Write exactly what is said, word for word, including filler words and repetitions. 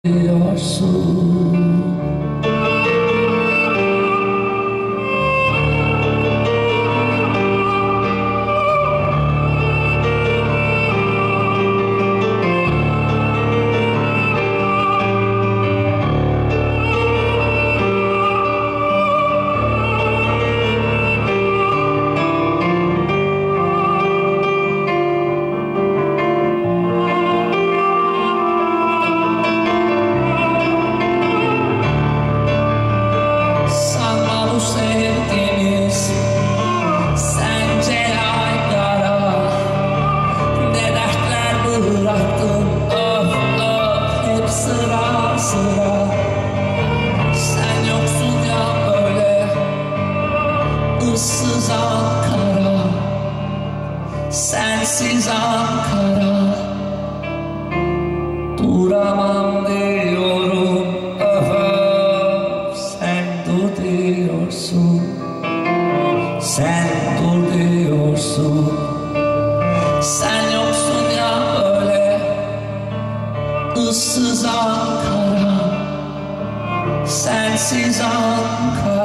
diyorsun. Sen yoksun ya böyle ıssız Ankara, sensiz Ankara. Duramam diyorum, öf öf, sen dur diyorsun. Sen dur diyorsun. Sen yoksun ya böyle ıssız Ankara, sensiz Ankara.